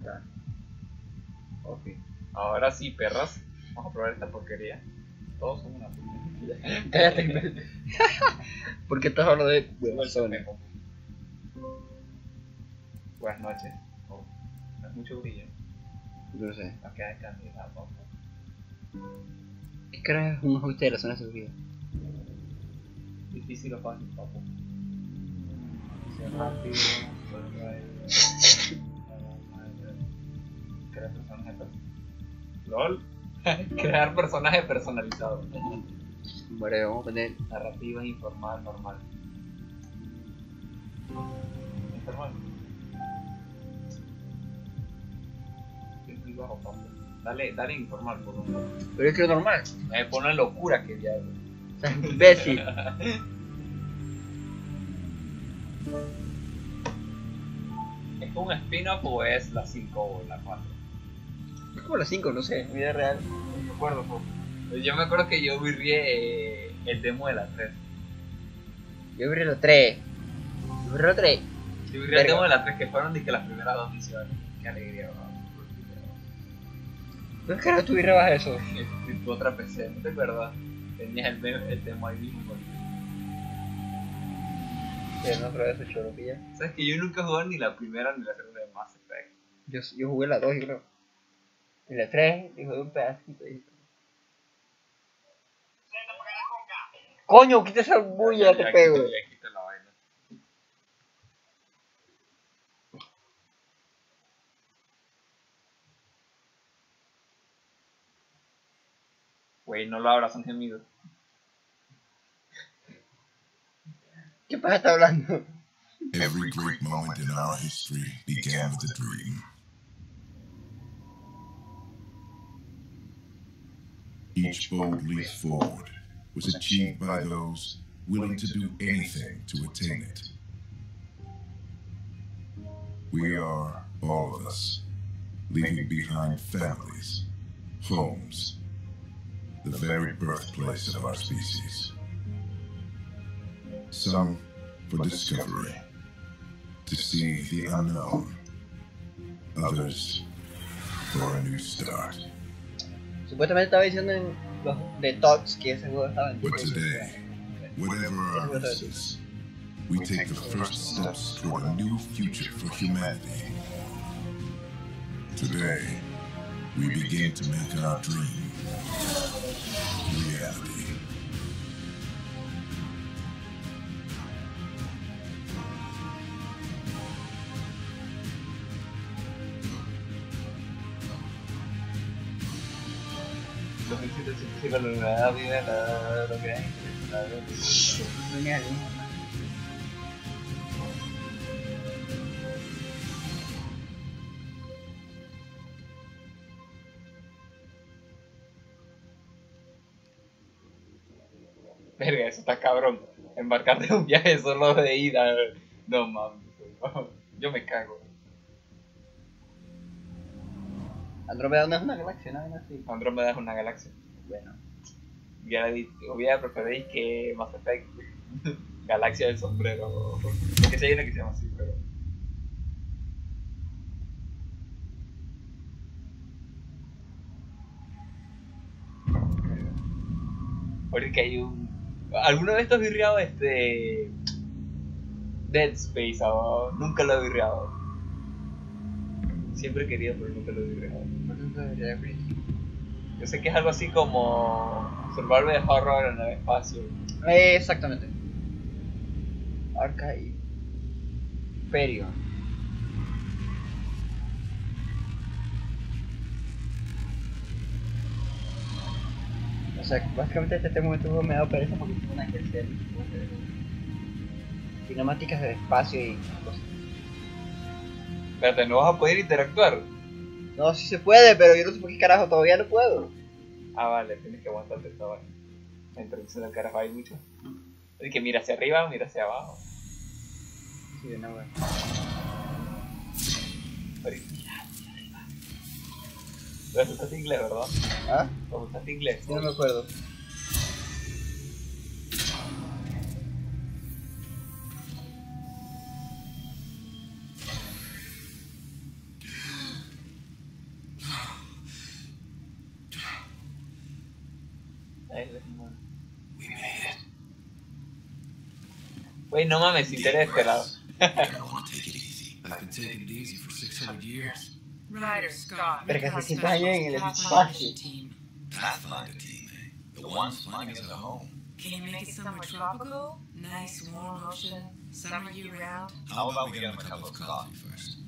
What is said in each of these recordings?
está. Ok. Ahora sí, perras. Vamos a probar esta porquería. Todos son una porquería. Cállate, imbécil. ¿Por qué estás hablando de huevones? Buenas noches. Oh, no es mucho brillo. No sé. No queda de candela, papá. ¿Qué carajo es un ajuste de la zona de seguridad? Difícil o fácil, papá. Sea rápido, crear personaje LOL. Crear personaje personalizado. Vale, vamos a poner. Narrativa informal normal. Informal. Es muy bajo, papá. Dale informal por un poco. Pero es que es normal. Me pone locura que ya. O sea, imbécil. ¿Es un spin-off o es la 5 o la 4? Es como las 5, no sé, vida real. No me acuerdo, poco. Yo me acuerdo que yo virrié el demo de la 3. Yo abrí la 3. Yo abrí la 3. Yo virrié el demo de la 3 que fueron que las primeras 2 misiones. Qué alegría, bro. ¿Por qué no tú grabas eso? En tu otra PC, ¿no te acuerdas? Tenías el demo ahí mismo. Que no probé eso, choropilla. Sabes que yo nunca jugué ni la primera ni la segunda de Mass Effect. Yo jugué la 2, yo creo. Y la 3, y jugué un pedacito. Coño, quita esa bulla, te pego. Ya quita la vaina. Güey, no lo abras, son gemidos. ¿Qué pasa está hablando? Every great moment in our history began with a dream. Each bold leap forward was achieved by those willing to do anything to attain it. We are, all of us, leaving behind families, homes, the very birthplace of our species. Some for discovery, to see the unknown. Others for a new start. Supuestamente estaba diciendo en los de Talks que ese juego estaba en But today, whatever our misses, we take the first steps toward a new future for humanity. Today, we begin to make our dream reality. Los visitas si la lugar vive lo que hay. Genial, Verga, eso está cabrón. Embarcarte en un viaje solo de ida. No mames. Yo me cago. Andrómeda no es una galaxia, no es así. Andrómeda es una galaxia. Bueno, Hubiera preferido que Mass Effect. Galaxia del sombrero. Que se hay una que se llama así, pero. Porque hay un. ¿Alguna vez te has virreado Dead Space? ¿O? Nunca lo he virreado. Siempre he querido, pero nunca lo he virreado. Yo sé que es algo así como Survival Horror en el espacio. exactamente. Arca y Ferion. O sea, básicamente este juego me ha dado pereza porque tengo una que hacer cinemáticas de espacio y cosas. Espérate, ¿no vas a poder interactuar? No, sí se puede, pero yo no sé por qué carajo todavía no puedo. Ah, vale, tienes que aguantarte esta vaina. La introducción del carajo hay mucho. Es que mira hacia arriba, mira hacia abajo. Sí, no, bueno. Mira hacia arriba. Pero tú estás en inglés, ¿verdad? ¿Ah? ¿Cómo estás en inglés? No me acuerdo. Ahí es, güey, no mames, Interestelar. Ryder, Scott, Pero que recon se sienta años en el specialist espacio. team. Pathfinder team, eh? The ones flying us at home. Can you make it somewhere tropical? Nice warm ocean, summer year round? How about we get him a cup of coffee first?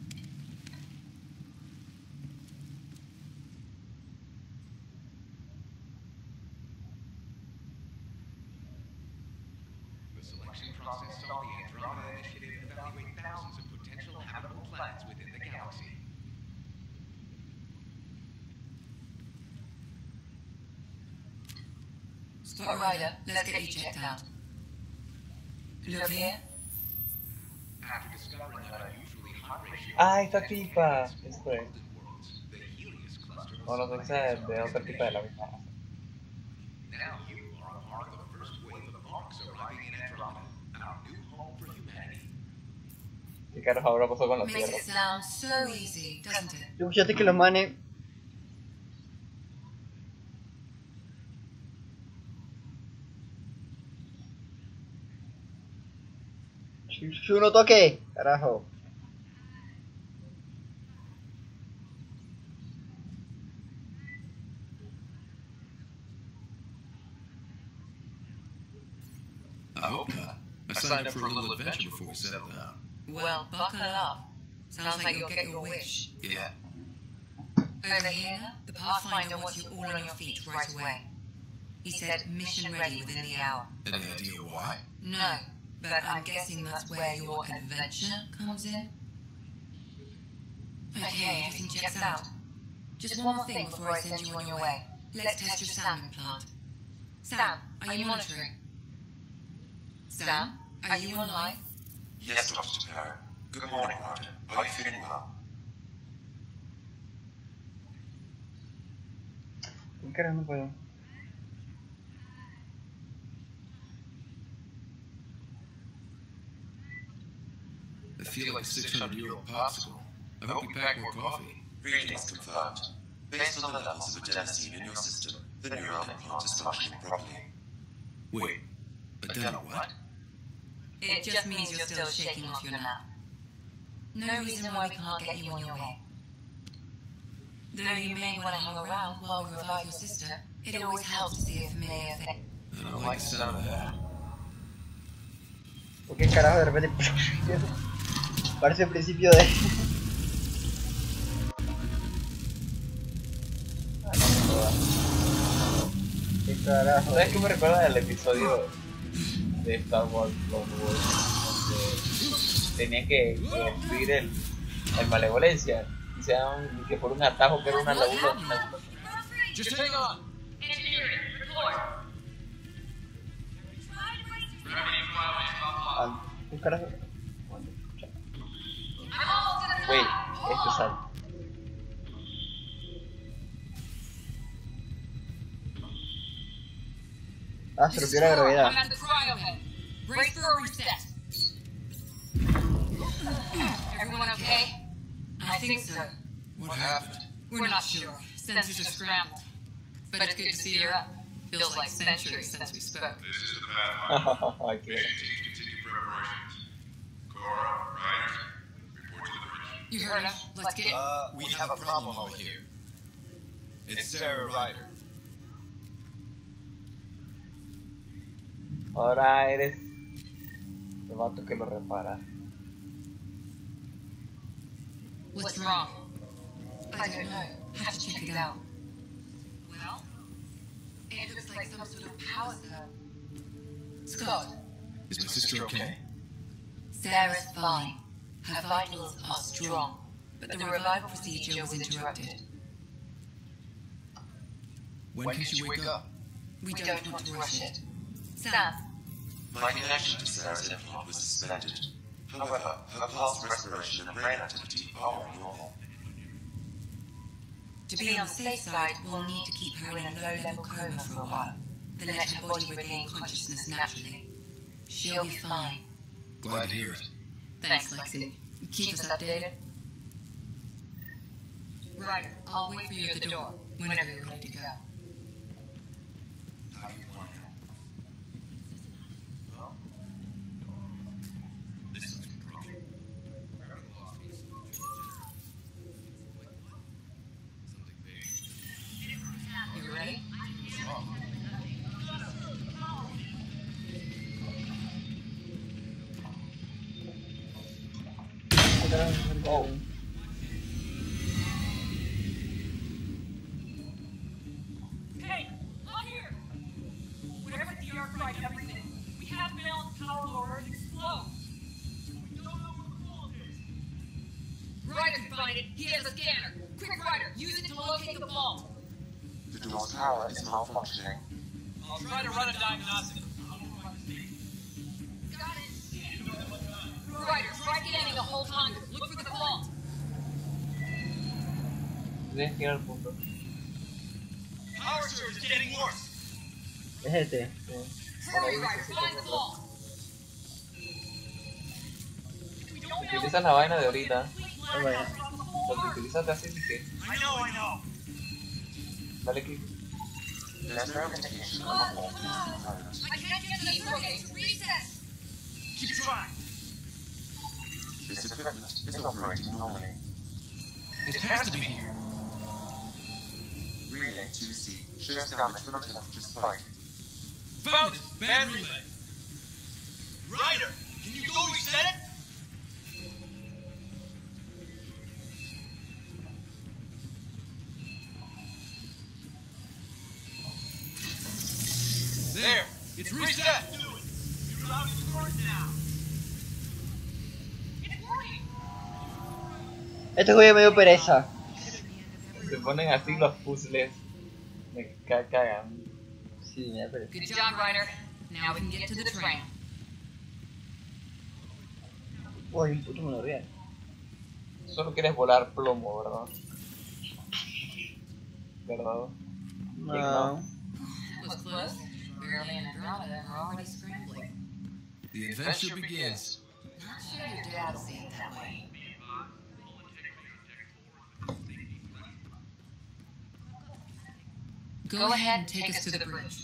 The selection process saw the Andromeda Initiative evaluate thousands of potential habitable planets within the galaxy. Scott Ryder, let's get you checked out. Look here. After discovering that unusually high ratio Ah, esta tipa. Esto es. worlds, the Helios cluster O no sé si es de otra tipa de la misma. now you are a part of the first wave of monks arriving in Andromeda, our new home for humanity. ¿Qué carajo habrá pasado con la Makes Tierra? it sound so easy, doesn't it? Yo fíjate que los manes. Yo no toque, carajo. I hope not. I signed up for a little adventure before we settle down. Well, buckle up. Sounds like you'll get your wish. Yeah. Over here, the Pathfinder wants you all on your feet right away. He said mission ready within the hour. Any idea why? No, but I'm guessing that's where your adventure comes in. Okay, everything checks out. Just one more thing before I send you on your way. Let's test your sound implant. Sam, are you monitoring? Sam, are you online? Yes, Dr. Parrott. Good morning, Ryder. Are you feeling well? ¿Qué carajo no puedo? I feel like a 600-year-old popsicle. I hope you pack more coffee. Readings confirmed. Based on the levels of adenosine in your system, the neuron implant is functioning properly. Wait, adeno what? It just means you're still shaking off your nap. No reason why we can't get you on your way. Though you may want to hang around while we revive your sister, it always helps to see a familiar face. I don't like the sound of that. ¿Por qué carajo de repente? Parece el principio de. ¿Qué carajo? ¿Sabes qué me recuerda del episodio de Star Wars Clone Wars? Donde tenían que destruir el Malevolencia. Y se daban que por un atajo que era una laguna. Just hang on. ¿Qué carajo? Güey, esto es algo. Ah, se rompió la gravedad. at the cryo head. Brace for a reset. Everyone okay? I think so. What happened? We're not sure. Sensors are scrambled. But it's good to see you're up. Feels like centuries since we spoke. This is the Pathfinder. Ay, qué- Continue preparations. Cora, Ryder, report to the bridge. You heard him. Let's get it. We have a problem over here. It's Sarah Ryder. Ahora eres el vato que lo repara. What's wrong? I don't know. Have to check it out. Well, it looks like some sort of power cell. Scott, Is my sister okay? Sarah's fine. Her vitals are strong, but the revival procedure was interrupted. When can she wake up? We don't want to rush it. Sam, My connection to Sarah's implant was suspended. However, her pulse, respiration, and brain activity are normal. to be on the safe side, we'll need to keep her in a low-level coma for a while, then let her body regain consciousness naturally. She'll be fine. Glad to hear it. Thanks, Lexi. Keep us updated. Ryder, I'll wait for you at the door whenever you're ready to go. How do you want it? Well, this looks broken. Grabbing lost piece of like what? Something big. You ready? Oh. Hey, look here! Whatever the Ark tried everything, we have balanced power or Earth explode. We don't know where the vault is. Ryder can find it. He has a scanner. Quick, Ryder, use it to locate the vault. The door's power is malfunctioning. I'll try to run a diagnostic. Got it. Ryder, try getting the whole conduit. Look for the vault. Tienes que ir al punto. Power surge is getting worse. Es este. Hurry, Ryder, find the vault. We don't know. Utilizas la vaina de ahorita. No vaya. Lo que utilizas de así, que I know. dale clic. There's no indication of a vault in the component. I can't get to the interrogate. Reset. Keep trying. This equipment is operating normally. It has to be here. Relay 2C shows damage from a temperature spike. Found it. Bad relay. Ryder, can you go reset it? There. It's reset. You're out of court now. It's working. Este juego me dio pereza. Se ponen así los puzzles. Me cagan. Sí, me da pereza. Good job, Ryder. Now we can get to the train. Uy, un puto monorriel. Solo quieres volar plomo, ¿verdad? ¿Verdad? No. Was close. Barely in Andromeda and we're already scrambling. The adventure begins. Not sure your dad will see it that way. Go ahead and take us to the bridge.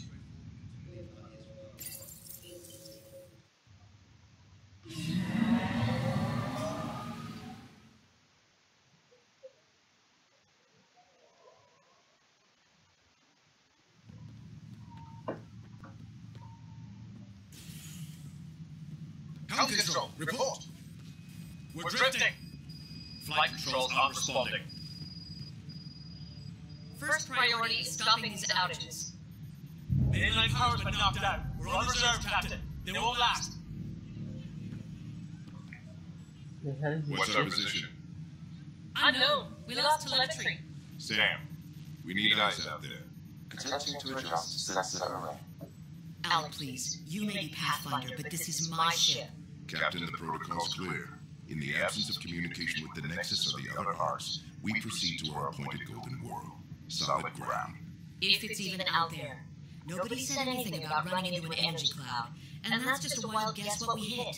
Helm control, report. We're drifting. Flight controls aren't responding. First priority is stopping these outages. The inline power's been knocked out. We're on reserve, Captain. They won't last. What's our position? Unknown. We lost telemetry. Sam, we need eyes out there. Attempting to adjust sensor array. Alec, please. You may be Pathfinder, but this is my ship. Captain, the protocol's clear. In the absence of communication with the Nexus or the other Arks, we proceed to our appointed Golden World. Solid ground. If it's even out there. Nobody said anything about running into an energy cloud, and that's just a wild guess what we hit.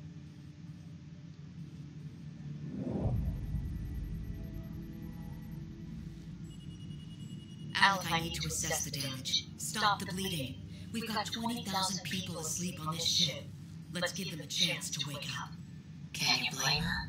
Alec, I need to assess the damage. Stop the bleeding. We've got 20,000 people asleep on this ship. Let's give them a chance to wake up. Can you blame her?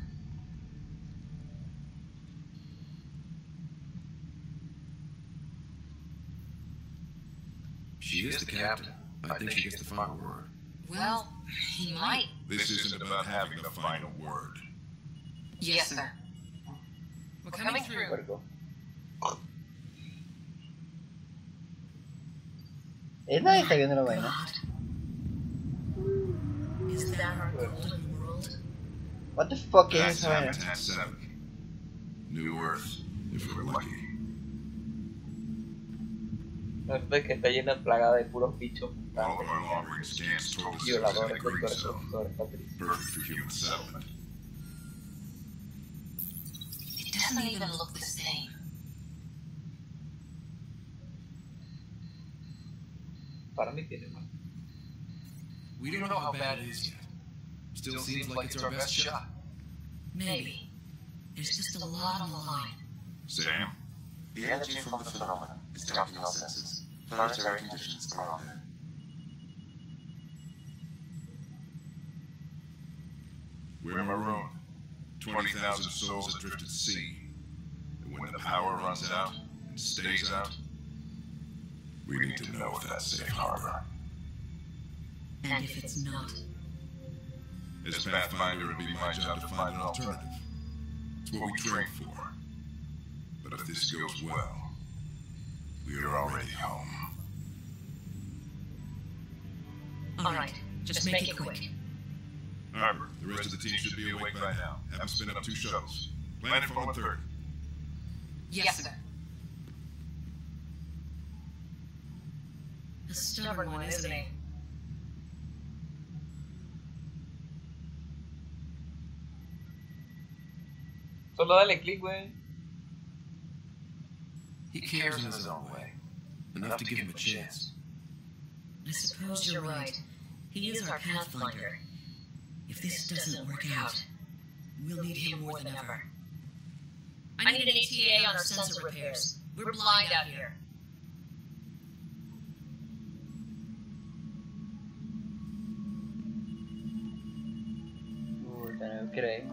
She is the captain. I think she gets the final word. Well, he might. This isn't about having the final word. Yes, sir. We're coming through. Puerco. Nadie está viendo la vaina. Is that our golden world? What the fuck es That's esa vaina? Habitat 7. New Earth, if we're lucky. No es que está llena plagada de puros bichos All of our long-range scans told us it was in violadores, the green doctores, zone. profesores, patricios. Perfect for human settlement. It doesn't even look the same. Para mí tiene más. We don't know how bad it is yet. Still seems like it's our best shot. Maybe. There's just a lot on the line. Sam, The energy from the phenomenon is damping our senses. Planetary conditions are there. We're marooned. 20,000 souls adrift at sea. And when the power runs out and stays out, we need to know if that's safe harbor. And if it's not? As Pathfinder, it'll be my job to find an alternative. It's what we train for. But if this goes well, we are already home. Alright, just make it quick. Harbor, the rest of the team should be awake by now. Have them spin up 2 shuttles. Plan it for 1:30. Yes, sir. A stubborn one, isn't he? Solo dale click, güey. He cares in his own way. Enough to give him a chance. I suppose you're right. He is our Pathfinder. If this doesn't work out, we'll need him more than ever. I need an ETA on our sensor repairs. We're blind out here. No creo.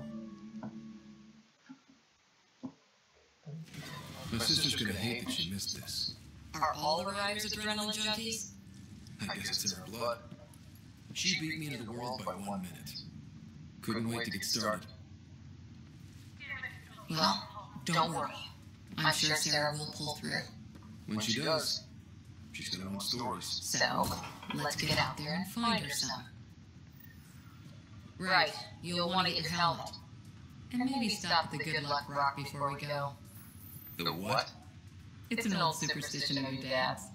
My sister's gonna hate that she missed this. Are all the riders adrenaline junkies? I guess it's in her blood. She beat me into the world by 1 minute. Couldn't wait to get started. Well, don't worry. I'm sure Sarah will pull through. When she does, she's gonna want stories. So, let's get out there and find her some. Right, you'll want to get your helmet. And maybe stop at the Good Luck Rock before we go. The what? It's an old superstition of your dad's.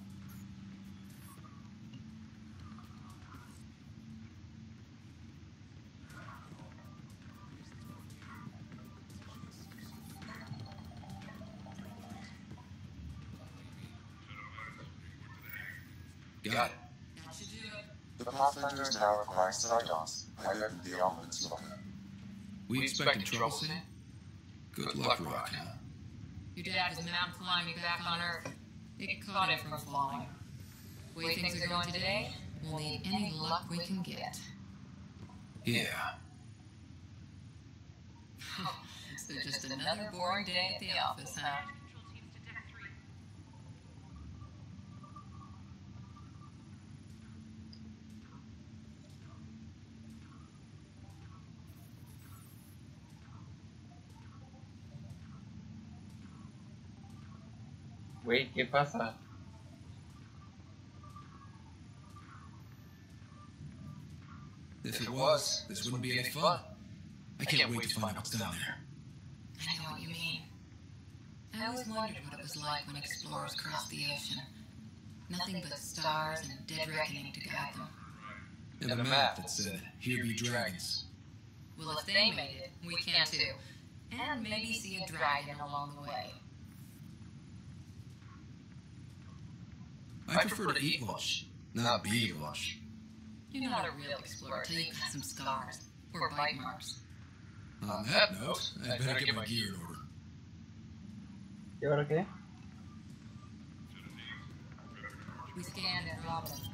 Got it. That should do it. The Pathfinder is now requiring Stardust. I opened the armaments locker. We expecting trouble soon? Good luck, Rock. Your dad was mountain climbing back on Earth. It caught him from falling. The way things are going today, we'll need any luck we can get. Yeah. So just another boring day at the office, huh? Control teams to Deck 3. Güey, ¿qué pasa? If it was, this wouldn't be any fun. I can't wait to find out what's down there. I know what you mean. I always wondered what it was like when explorers crossed the ocean. Nothing but stars and dead reckoning to guide them. And a map that said, "Here be dragons." Well, if they made it, we can too. And maybe see a dragon along the way. I prefer to eat lunch, not be lunch. You're not a real explorer till you've got some scars. Or bite marks. On that note, I better get my gear in order. ¿Y ahora qué? We scanned and robbed them.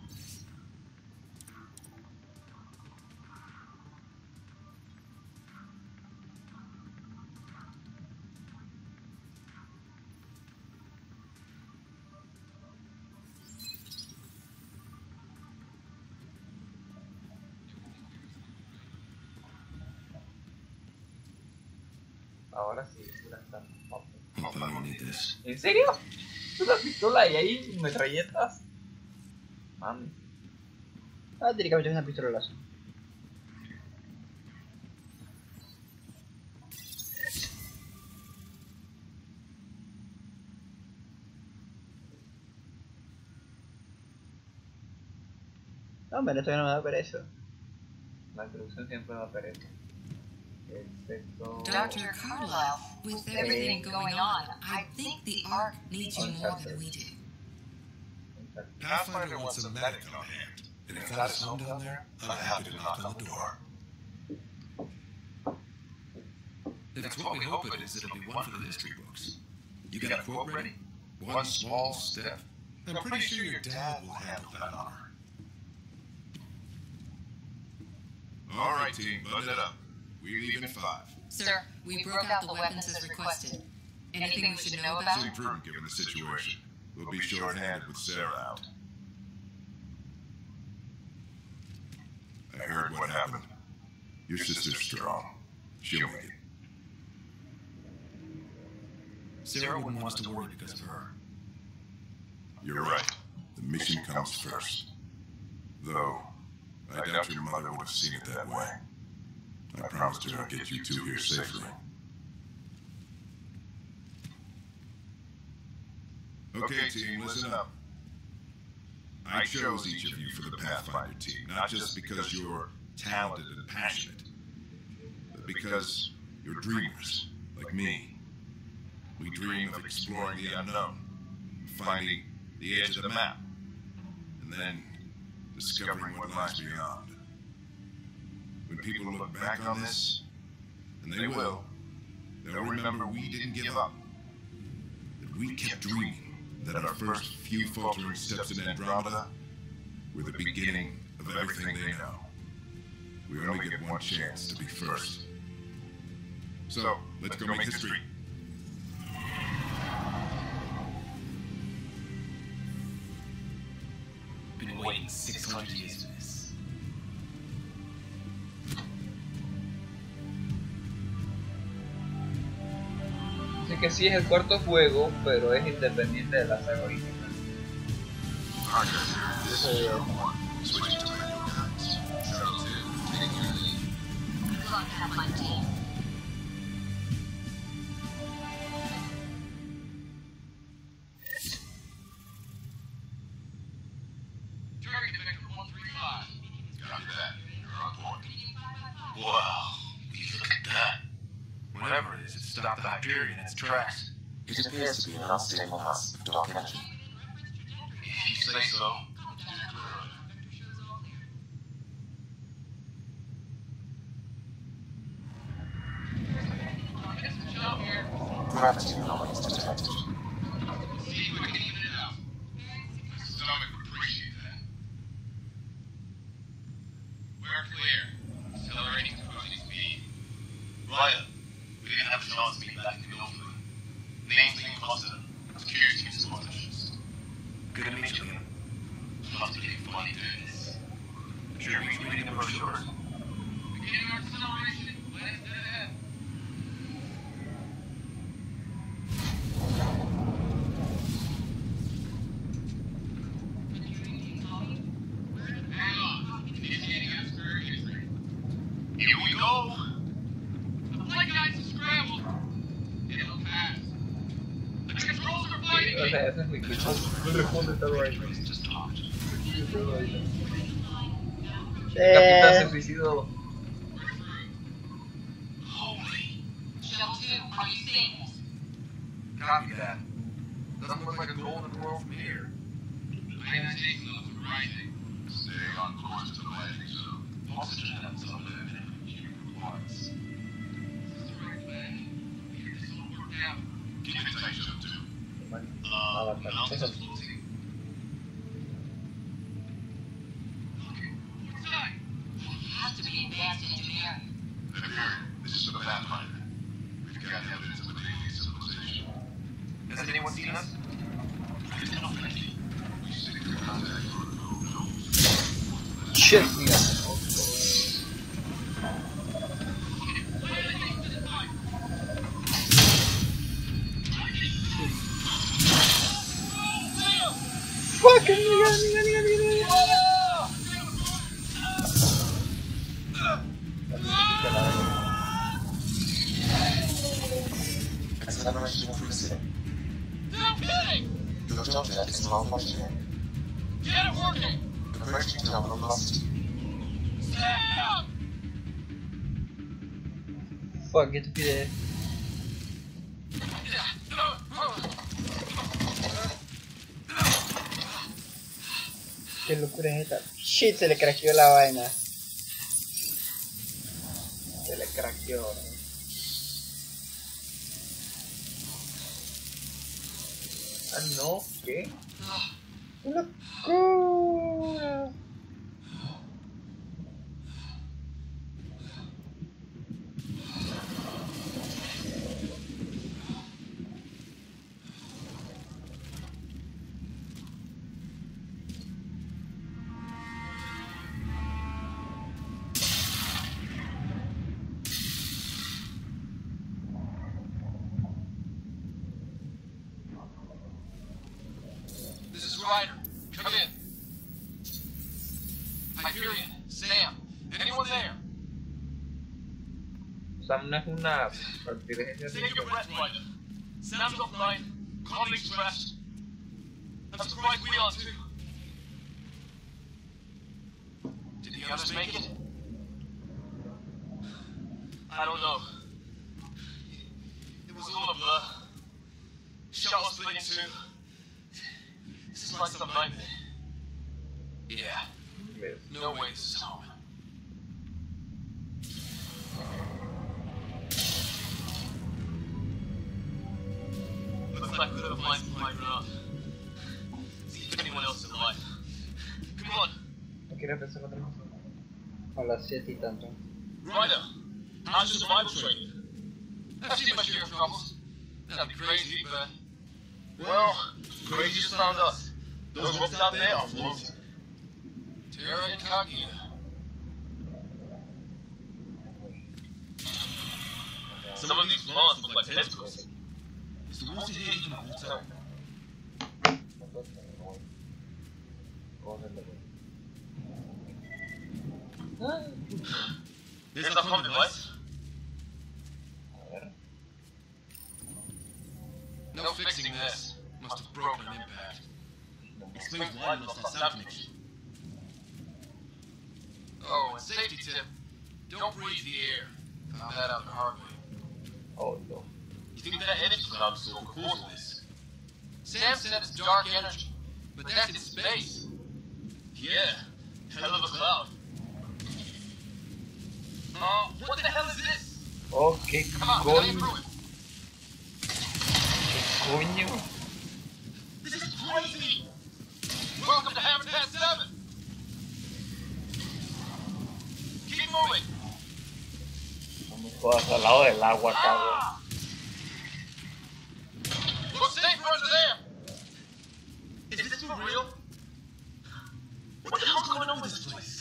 Ahora sí, la están. Hope I don't need this. ¿En serio? ¿Es una pistola y ahí metralletas? Mami. Ah, técnicamente es una pistola láser. No, hombre, esto ya no me da pereza. La introducción siempre va a pereza. Excepto. Dr. Carlisle, with everything going on, I think the Ark needs you more than we do. Pathfinder wants a medic on hand. And if that is home down there, I'm happy to knock on the door. If it's what we hope it is, it'll be one for the history books. You got a quote ready? One small step I'm pretty sure your dad will handle that honor. All right, team, button it up. We leave in 5. Sir, we broke out the weapons as requested. Anything we should know about? Seem prudent given the situation. We'll be short-handed with Sarah out. I heard what happened. Your sister's strong. She'll make it. Sarah wouldn't want us to worry because of her. You're right. The mission comes first. Though, I doubt your mother would have seen it that way. I promised her I'd get you two here safely. Okay, team, listen up. I chose each of you for the Pathfinder team, not just because you're talented and passionate, but because you're dreamers, like me. We dream of exploring the unknown, finding the edge of the map, and then discovering what lies beyond. When people look back on this, and they will, they'll remember we didn't give up, that we kept dreaming, that our first few faltering steps in Andromeda were the beginning of everything they know. We only get one chance to be first. So, let's go make history. Been waiting 600 years for this. Así que sí es el cuarto juego, pero es independiente de la saga original. Target Vector 135. Copy that. You're on point. Wow, will you look at that? Whatever it is, it stopped the Hyperion in its tracks. It appears to be an unstable mass of dark energy. If you say so. Gravity anomalies detected. See if we can even it out. My stomach would appreciate that. We're clear. Accelerating to cruising speed. Ryder, we didn't have a chance to be back in Milford. Name's Liam Cotter. Security team sponsorships. Good to meet you, Liam. Must be getting funny doing this. Sure, you're reading the brochures. Beginning our acceleration. Planet's dead ahead. Hang on. Initiating atmospheric entry. Here we go. The flight guides have scrambled. It'll pass. The controls are fighting O me. sea, ese es mi equipo. No responde todo ahí. El capitán se suicidó. We're through. Holy. Shell 2, are you seeing this? Copy that. Doesn't look like a golden world from here. Ionization levels are rising. Stay on course to the landing zone. Oxygen levels are low in human parts. This is the right plan. We get this all worked out. Keep it tight, Joe, too. Mountains are floating. Okay, what's that? Has to be advanced engineering. Hyperion, this is the Pathfinder. We've got evidence of an alien civilization. Has anyone seen us? We seek your contact for the gold zones. Shit, mira. Fucking nigga. Acceleration increasing. No kidding! Your job jet is malfunctioning. Get it working! Approaching terminal velocity. Sam! Fuck, ¿qué te pide? Qué locura es esta. Shit, se le craqueó la vaina. Se le craqueó, ¿no? Ah, no, ¿qué? ¡Locura! This is Ryder. Come in. Hyperion, Sam, anyone there? Sam no es una inteligencia Take your breath, Ryder. Sam's offline. Colleagues stressed. I'm surprised we are too. Did the others make it? I don't know. It was all a blur. Shuttle split in two. This is like some nightmare. Yeah. No way this is home. Looks like we're flying my ground. See if anyone else is alive. Come on, No quiero empezar otra cosa. A las 7 y tanto. Ryder. How's your survival training? I've seen my share of troubles. Nothing crazy, but well, crazy just found us. Those ropes out there are floating. Terra Incognita. Some of these blondes look like tentacles. Is the water here even water? There's a comm device. No fixing this. Must have broken on impact. Explains why we lost our sound connection. Oh, and safety tip. Don't breathe the air. Found that out the hard way. Oh, no. You think that energy cloud is what causing this? Sam said it's dark energy, but that's in space. Yeah, hell of a cloud. What the hell is this? Oh, qué Come on, we gotta get coño. through it. Coño. This is crazy! Welcome to Habitat 7! Keep moving! No jodas, al lado del agua, cabrón. Look safer under there! Is this for real? What the hell's going on with this place?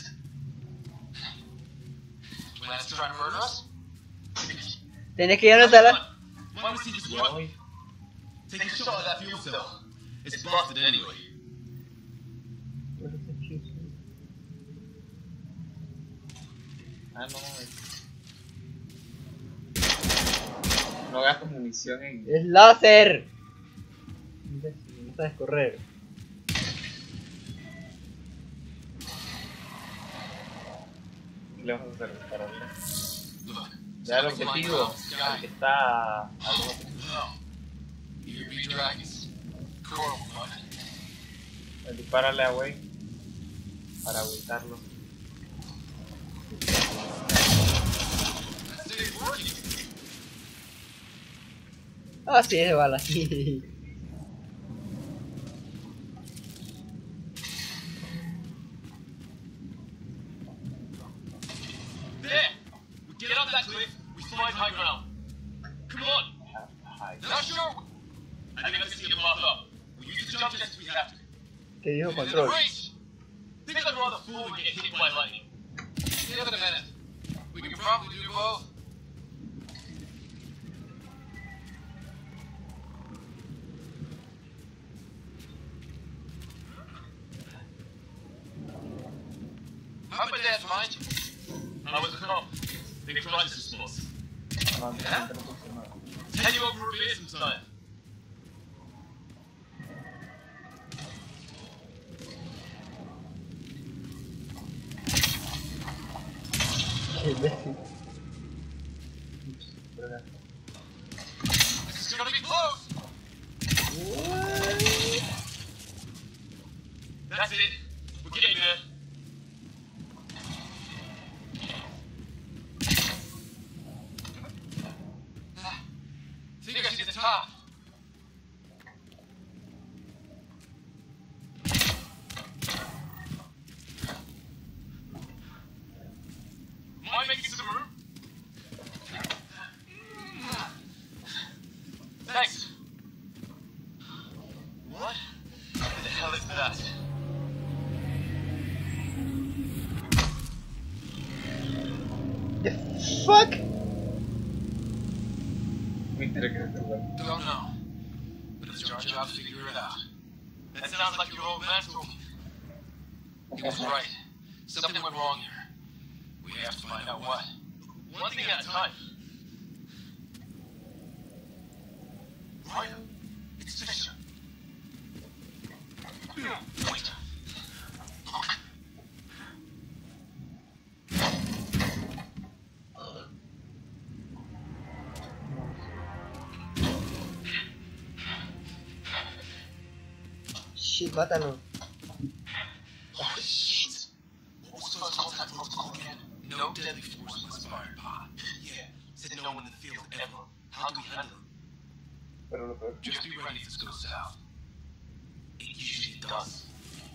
Planet's trying to murder us? Tienes que ir a la sala. Why would we see this woman? Take a shot of that fuel cell. It's busted anyway. Ah, no. No gastes munición en. ¡Es láser! No sabes correr. ¿Qué le vamos a hacer? Para ver. Look, Ya el objetivo, el que está al otro. Here be dragons. Coral blood. Dispárale a Wayne para evitarlo. That stays working. Ah, sí, es de bala. There! We get up that cliff, we find high ground. Come on! Now show! I think I can see him pop up. We'll use the jump jets if we have to. ¿Qué dijo And in the control? race! Think I'd rather fool than get hit by lightning. Give it a minute. We can probably do both. How about Dad's mind? How was the comp? Big crisis response. Yeah? Head you over for a beer sometime. Qué imbécil. This is gonna be close! That's it. We're getting there. Think I see the top. tickets to the room? Thanks. What the hell is that? The fuck? Don't know. But it's our job to figure it out. That sounds like your old man told me. He was right. Something went wrong here. We have to find out what. One thing at a time. Right? It's Fisher. Wait. Shit, mátalo. Oh, shit. What was the first contact protocol again? No deadly force unless fired pod. Yeah. Said no one in the field ever. How do we handle it? Pero lo peor. Just be ready if this goes south. It usually does.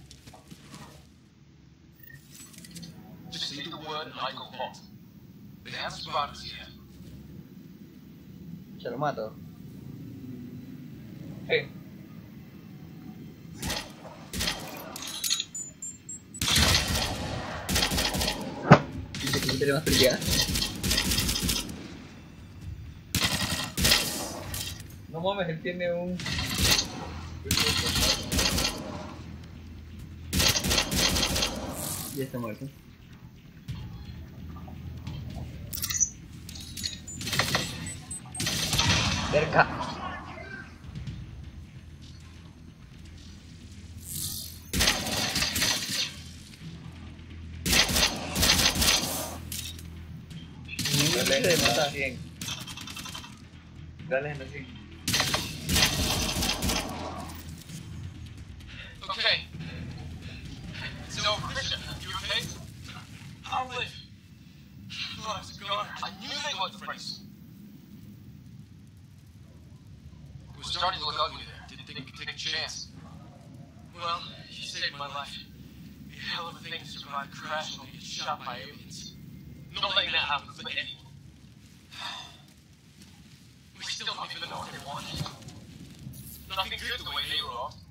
Just say the word and I go hot. They haven't spotted us yet. Se lo mato. Sí. Dice que tiene más peleas. No mames, él tiene un... Ya está muerto. Cerca. Dale, se mata bien. Dale, no sé. Okay. So, Christian, you okay? I'll live. Oh, it's gone. I knew they weren't friends. It was starting to look ugly there. Didn't think we could take a chance. Well, you saved my life. Be a hell of a thing to survive a crash and get shot by aliens. Not letting that happen for anyone. We still don't even know what they want. Nothing good the way they were off.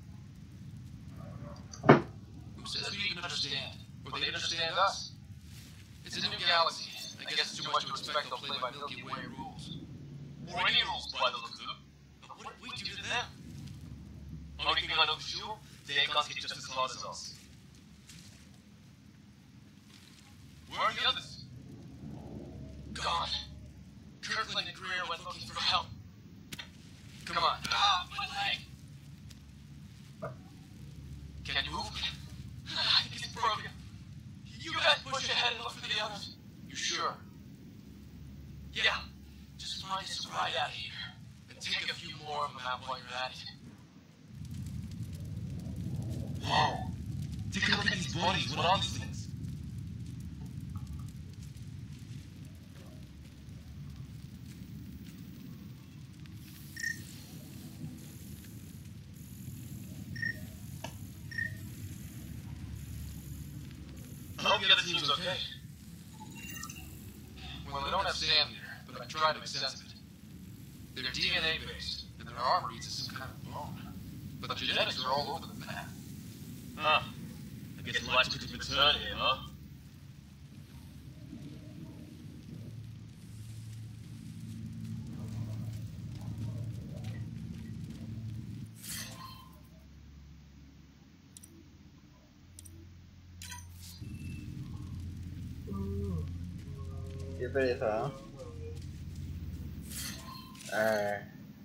Who says we even understand? Or they understand us? It's a new galaxy. I guess it's too much to expect they'll play by Milky Way rules. Or any rules by the look of them. But what did we do to them? Only thing I know for sure, they can't hit just as hard as us. Where are the others? God. Kirkland and Greer went looking for help. Come on. Ah, my leg. Can you move? I think it's broken. You guys push ahead and look for the others. You sure? Yeah. Just find us a ride out of here. And take a few more of them out while you're at it. Whoa. Take a look at these bodies. What are these things? I hope the other team's okay. Well, they don't have Sam here, but I tried to make sense of it. They're DNA based, and their armor reads as some kind of bone. But the genetics are all over the map. Huh. I guess life took a return here, huh? Qué pereza, ¿no?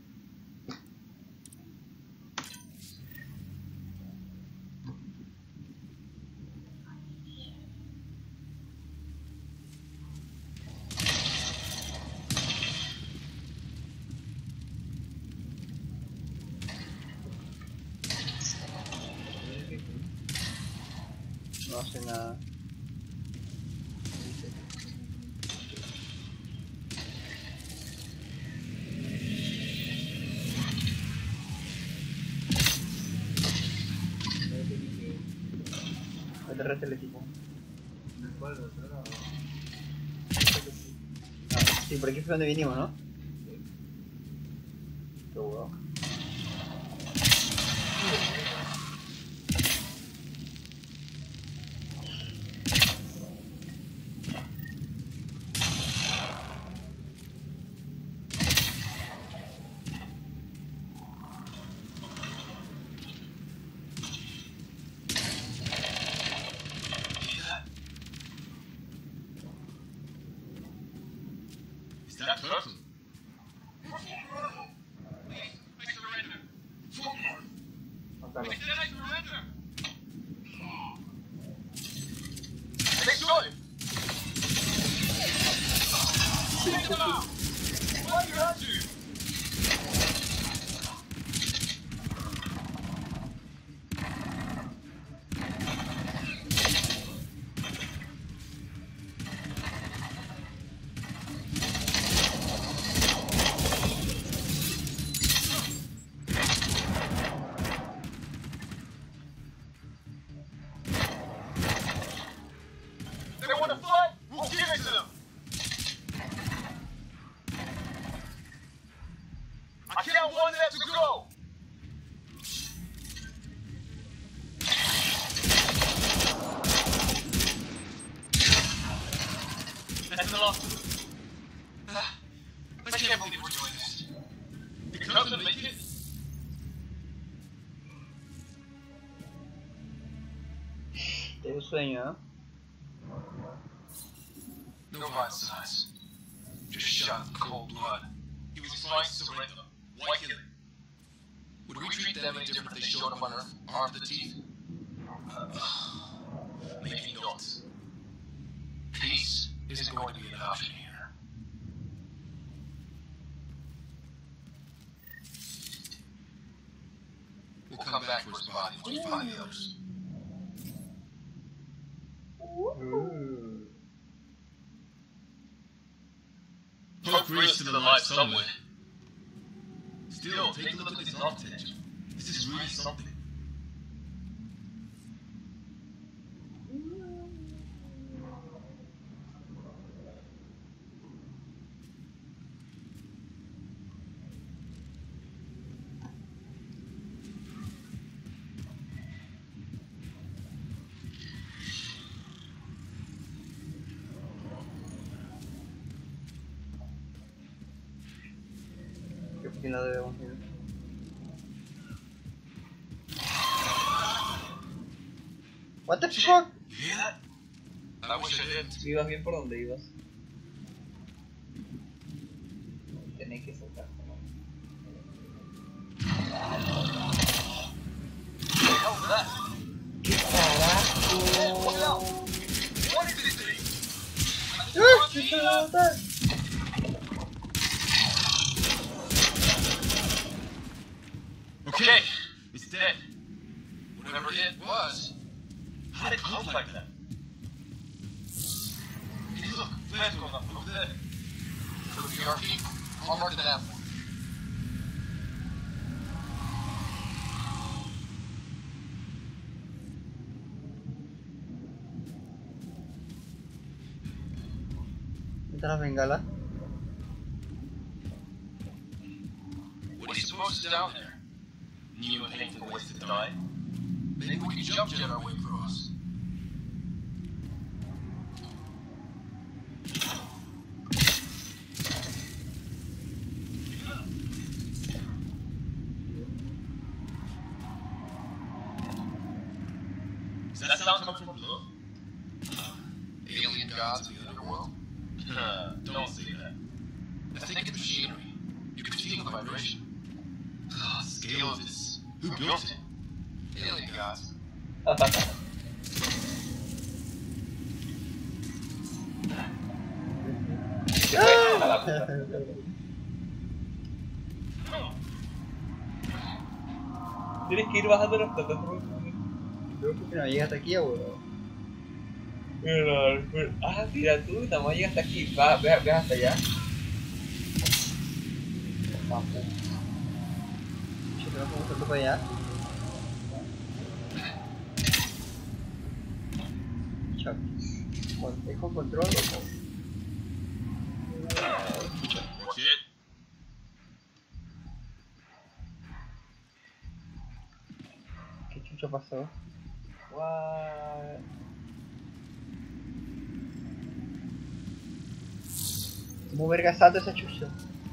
No hace nada. Atrás el equipo. Sí, por aquí fue donde vinimos, ¿no? Qué huevo. Is that person? Mátalo. They want to fight? We'll give it to them. I can't want them to go. That's the last of them. I can't believe we're doing this. The Cubs will make it. Tengo sueño, ¿no? No violence, size. Just shot in cold blood. He was trying to surrender. Why kill him? Would we treat them any different if they showed up on Earth, armed to the teeth? Maybe not. Peace isn't going to be an option here. We'll come back for his body once we find the others. Pope Greece still alive somewhere. Still, take a look at this architecture. This is really something. ¿Qué opina debemos ir? What the fuck? You hear that? I wish I didn't. Ibas bien por donde ibas. Tenés que saltar. What the hell was that? ¿Qué carajo? What else? What is this thing? ¿Qué se va a matar? Okay, it's dead. Whatever it was, how did it look like that? Hey, look, flares going up over there. Could be our people. I'll mark that out. ¿Están las bengalas? What do you suppose is down there? New and painful ways to die? Maybe we can jump jet our way across. Does that sound come from below? Alien gods of the underworld? Don't say that. I think it's machinery. You can feel the vibration. Scale of this. Who built it? Alien gods. Tienes que ir bajando las plataformas. Creo que no llega hasta aquí, boludo. Ah, mira tú, nada más llegas hasta aquí. Va, ve hasta allá. Yo creo que salto para allá. Chao. ¿Es con control o con? chucho pasó? What? ¿Cómo verga salta esa chucha?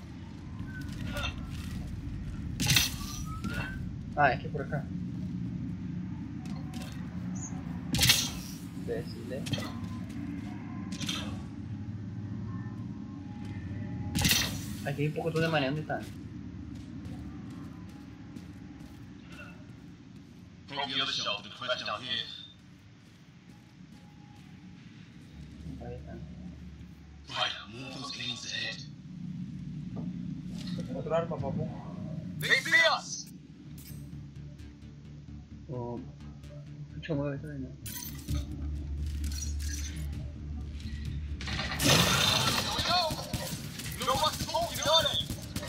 Ah, es que por acá. Imbécile. Aquí hay un poco de manera, ¿dónde están? Broke the other shelf and crashed down here. Ahí están. Right, more of those aliens ahead. Otro arma, papu. They see us! Oh, chucho mueve esto, ¿no? Here we go! No one's talking, are they?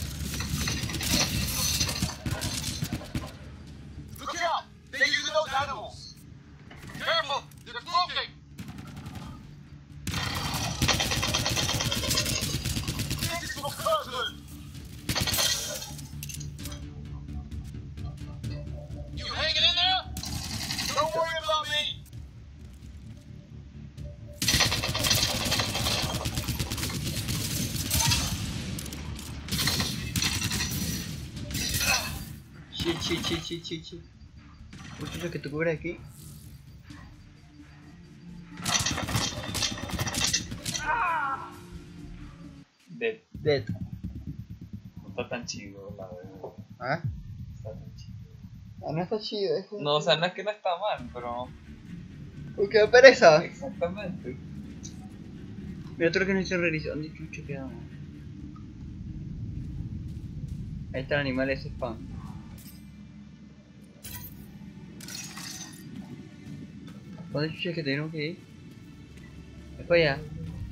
Look out! They're using those animals! Careful! They're smoking! This is for Kirkland! You hanging in there? Don't worry about me! Chill. Un chucho que te cubre aquí. Dead. No está tan chido, la verdad. ¿Ah? No está tan chido. Ah, no está chido, es No, o sea, no es que no está mal, pero... Porque da pereza. Exactamente. Mira otro que no hizo revisión. ¿Dónde chucho quedamos? Ahí está el animal ese spam. ¿Dónde chucho es que tenemos que ir? Es para allá.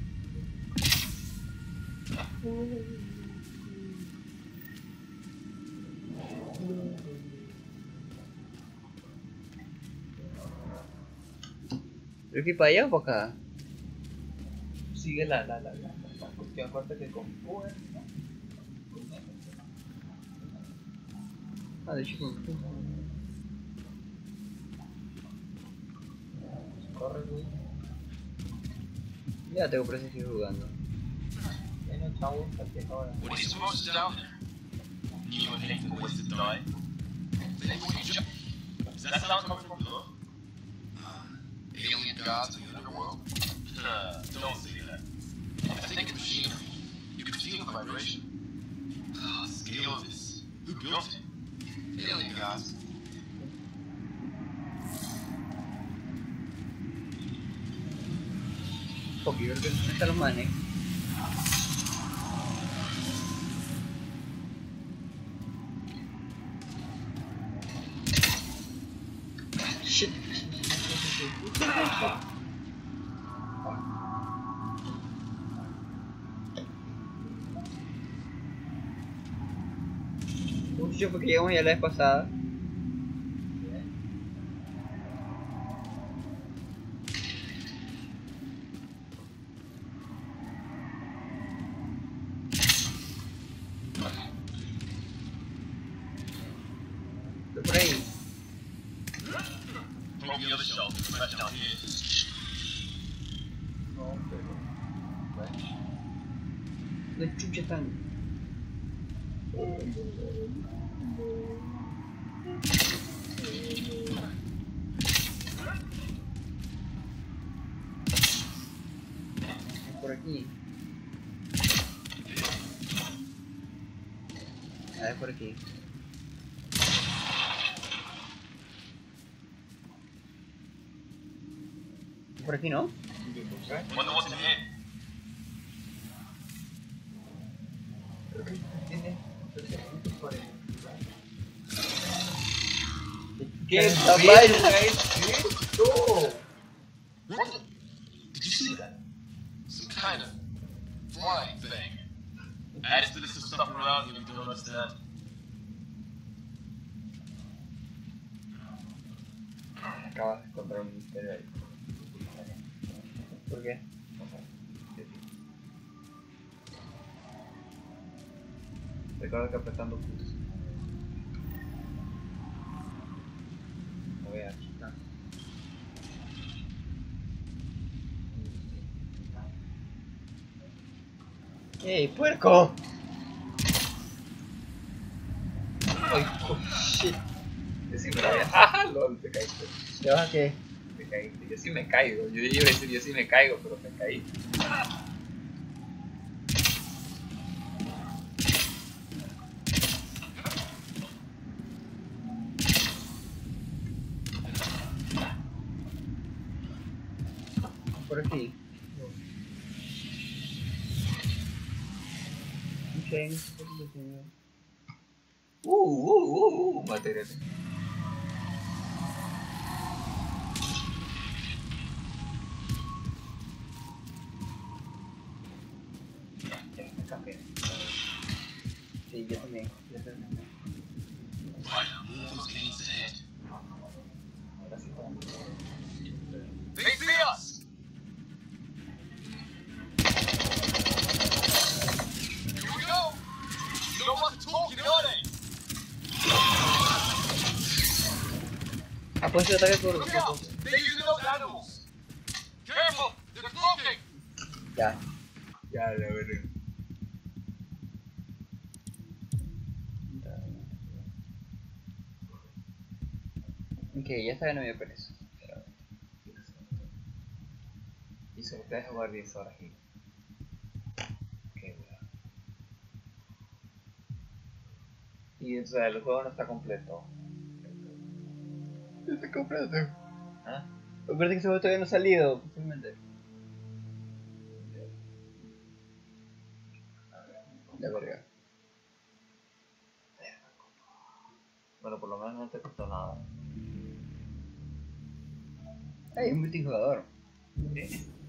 ¿Pero que para allá o para acá? Sigue la cuestión corta que con Uber, ¿no? Ah, de hecho Corre, güey. ya tengo presencia jugando. Bueno, chavo, aquí ahora. What are you supposed to do down there? You and Nathan ways to die. Does that sound coming from below? Alien gods in the underworld. Don't say that. I think it's machinery. You can feel the vibration. The scale of this. Who built it? Alien gods. Porque yo creo que no están los manes. Shit. Mucho porque llegamos ya la vez pasada. Estoy por ahí. Broke the other shelf and crashed down here. No, pero... Bueno. ¿Dónde chucha están? Por aquí. A ver, por aquí. Por aquí, ¿no? Wonder what's ahead. Creo que tiene 300 por el... ¿Qué verga vaina? es esto? What the? Did you see that? Some kind of flying thing. Adds to this some stuff around here we don't understand. Acabas de encontrar un misterio ahí. ¿Por qué? Recuerda que apretando Q. No voy a ¡Ey, puerco! Ay, oh, shit. Yo sí me la había... ¡Ah, lol! Te caíste. ¿Te vas a qué? Te caíste. Yo sí me caigo. Yo iba a decir yo sí me caigo, pero me caí. Por aquí. Ok. Materia. Ya me cambié. Sí, yo también. Yo también. Right, more of those gains ahead. Ahora sí está. They see us! Here we go! You know what's talking, are they? Ah, pues yo ataque por... Look out! They're using those animals! Careful! They're cloaking! Ya. Ya, la veré. Ok, ya está, no me dio pereza. Y sobre te deja jugar 10 horas y... Qué weón. Y o sea, el juego no está completo. Está completo. ¿Ah? Aparte que ese juego todavía no ha salido, posiblemente. La verga. Bueno, por lo menos no te costó nada. Hay un multijugador. ¿Sí?